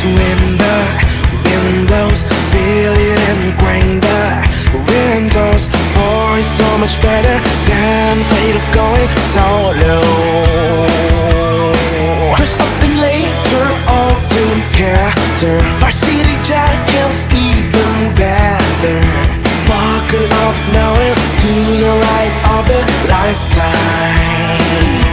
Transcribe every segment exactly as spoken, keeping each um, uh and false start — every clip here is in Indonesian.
East window, windows, feel it ingrained. Windows, for is so much better than fate of going solo. Dress up and later all together. Varsity jackets even better. Buckle up now into the ride of a lifetime.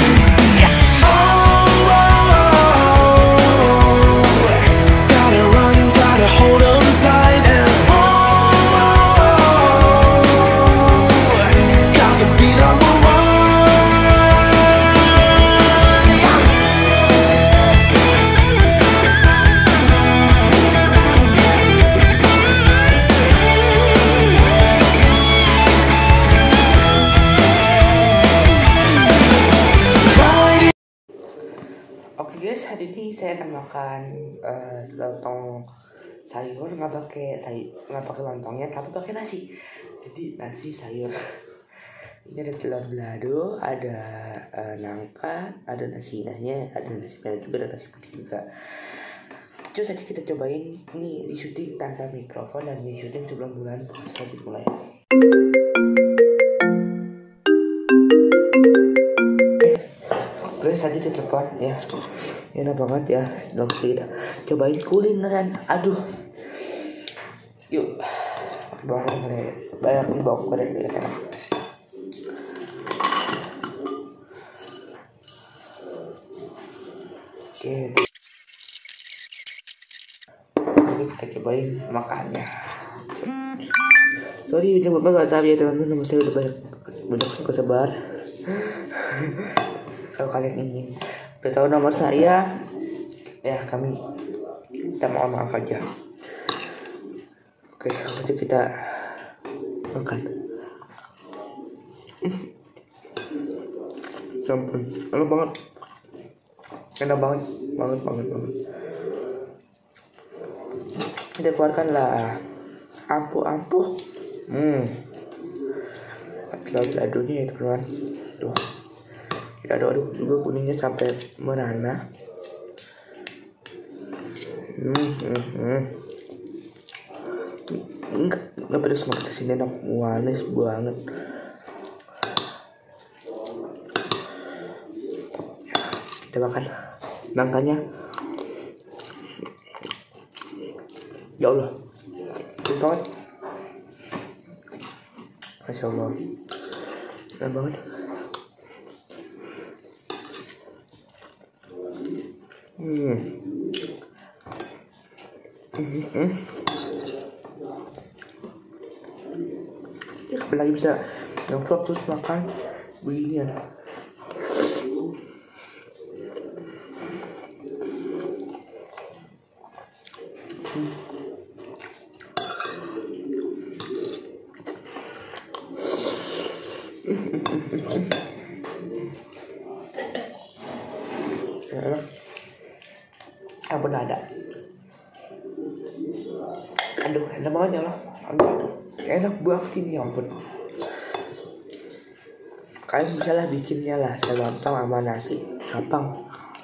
Oke guys, hari ini saya akan makan uh, lontong sayur, nggak pakai sayur, nggak pakai lontongnya, tapi pakai nasi. Jadi nasi sayur. Ini ada telur balado, ada uh, nangka, ada nasi nahnya, ada nasi merah juga, ada nasi putih juga. Terus tadi kita cobain ini di syuting tanpa mikrofon dan di syuting sebelum bulan puasa dimulai. Terus tadi telepon ya, enak banget ya, dong kita cobain kulineran. Aduh, yuk, bawa banyak banyak dibawa pada kita. Oke, jadi kita cobain makannya. Sorry udah bapak nggak tahu ya teman-teman, nama saya udah banyak udah kesebar. Kalau kalian ingin udah tahu nomor saya, ya kami kita mohon maaf aja. Oke, langsung kita makan. Sampun, enak banget, enak banget, banget, banget, banget. Kita keluarkan lah, ampuh-ampuh. Hmm, lalu adunya ya teman-teman. Tuh. Kita aduk-aduk juga kuningnya sampai merana. Hmm, hmm, hmm. Enggak, enggak pedas banget kesini, enak, manis banget. Kita makan nangkanya. Ya Allah, enak banget. Masya Allah, enak banget. Hmm. Hmm. Hmm. Ya, kapan lagi bisa nongkrong terus makan beginian. Hmm. Enak. Ampun ada. Aduh, enak banget ya Allah. Aduh, enak banget ini, ya ampun. Kalian bisa lah bikinnya lah, saya lontong sama nasi, gampang.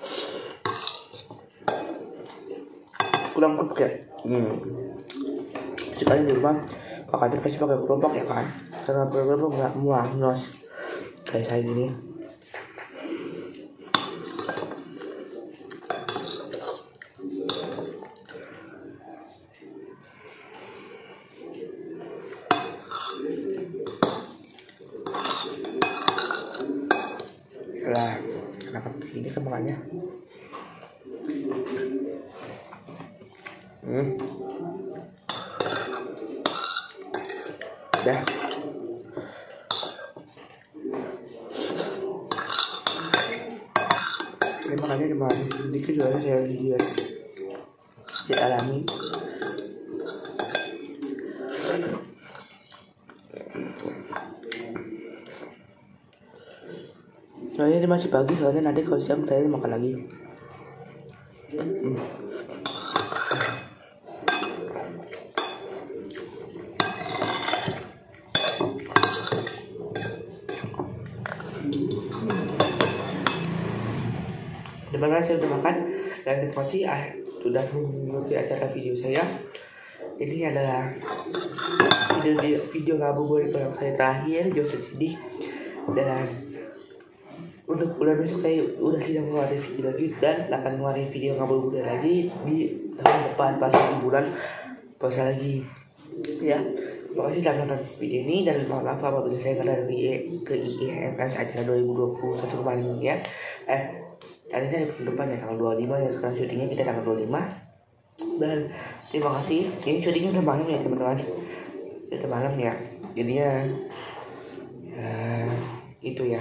Kurang kerupuk ya. Hmm. Sekali di rumah, makanya pasti pakai kerupuk ya kan? Karena kerupuk nggak muang nos kayak saya gini. Lah, kenapa begini kemakannya? Hmm. Udah. Ini makannya cuma sedikit juga saya lihat. Dialami. Soalnya ini masih pagi, soalnya nanti kalau siang saya makan lagi. Hmm. Terima kasih sudah makan dan terima kasih. sudah mengikuti acara video saya. Ini adalah video video ngabuburit bareng saya terakhir, Joseph Sidik. Dan untuk bulan besok saya udah tidak ngeluarin video lagi dan akan ngeluarin video ngabuburit lagi di tahun depan pas bulan puasa lagi. Ya, terima kasih telah nonton video ini dan mohon maaf apabila saya kalian ke I E M S acara dua ribu dua puluh satu kemarin ya. Eh, tadi dari depan ya tanggal dua puluh lima ya, sekarang syutingnya kita tanggal dua puluh lima. Dan terima kasih. Ini syutingnya udah malam ya teman-teman. Udah malam ya. Jadinya ya, itu ya.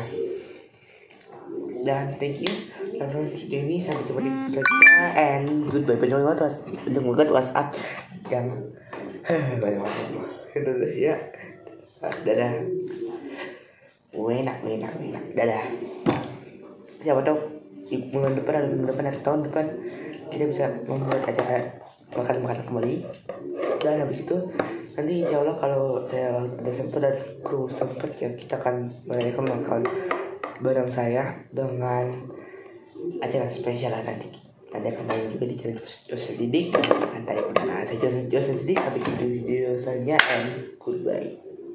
Dan thank you teman-teman video ini, sampai jumpa di video selanjutnya and goodbye. Banyak banget was, banyak banget WhatsApp yang banyak banget itu deh ya. Dadah. Enak, enak, enak. Dadah. Siapa tahu di bulan depan atau bulan depan atau tahun depan kita bisa membuat acara makan-makan kembali. Dan habis itu nanti insya Allah kalau saya ada sempat dan kru sempat ya, kita akan merayakan ulang tahun bareng saya dengan acara spesial nanti. Nanti akan tayang juga di channel Joseph Sidik. Akan tayang. Nah, saya Joseph Joseph Sidik. Sampai di video selanjutnya and goodbye.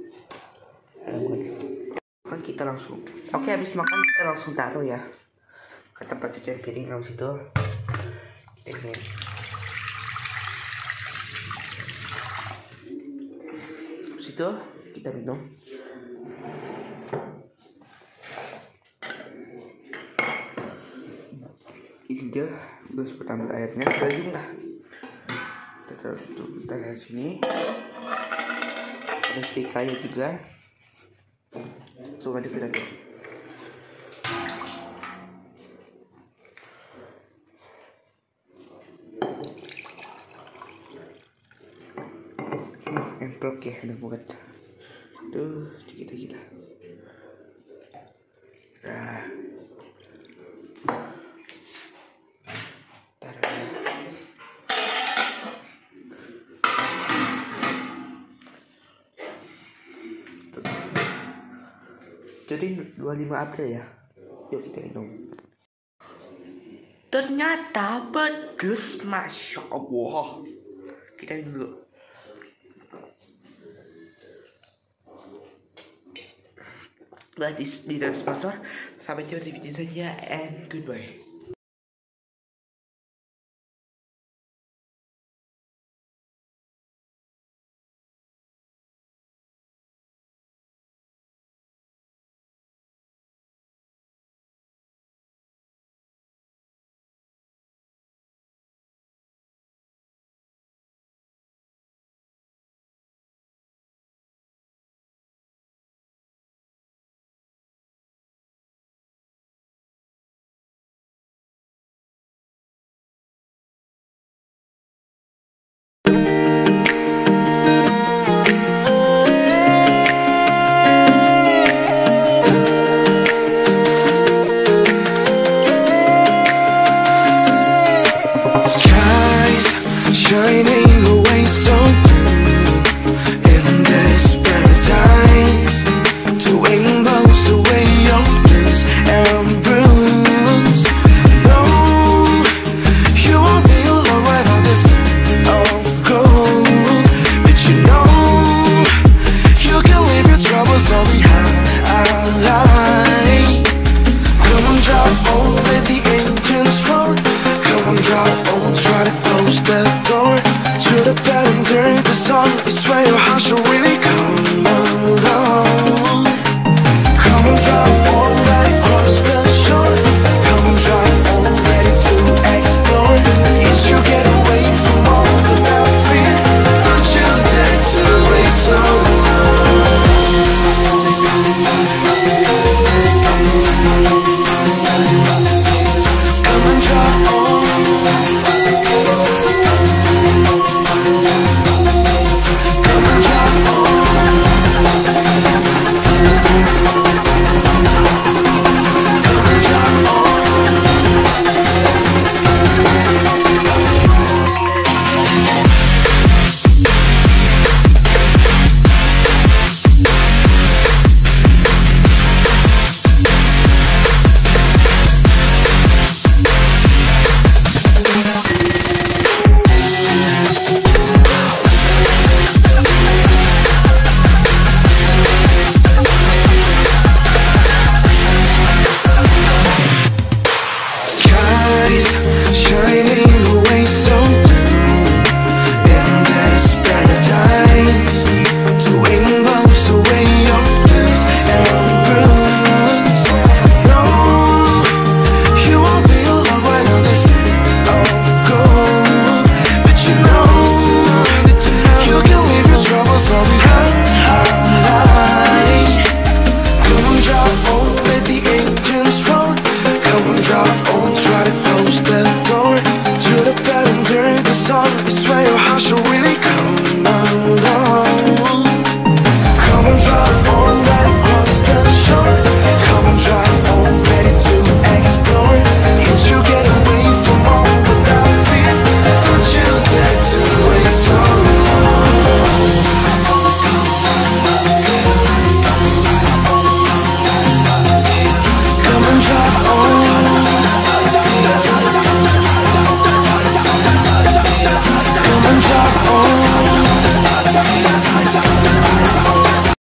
Kan kita langsung. Oke, habis makan kita langsung taruh ya ke tempat cucian piring. Habis itu kita ini. Habis itu kita minum. Ini dia terus pertama airnya kering lah. Kita taruh kita dari sini. Ada sedikit kayu juga. Langsung aja kita tuh. Emplok ya, ada buat tuh sedikit aja lah. Nah, jadi dua puluh lima April ya. Yuk kita minum. Ternyata pedes, masya Allah. Kita minum dulu. Berarti di sponsor. Sampai jumpa di video selanjutnya and goodbye. shining